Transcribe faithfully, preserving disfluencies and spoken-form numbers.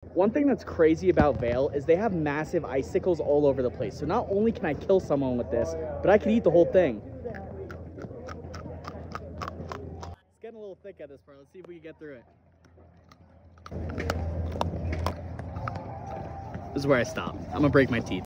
One thing that's crazy about Vail is they have massive icicles all over the place. So not only can I kill someone with this, but I can eat the whole thing. It's getting a little thick at this part. Let's see if we can get through it. This is where I stop. I'm gonna break my teeth.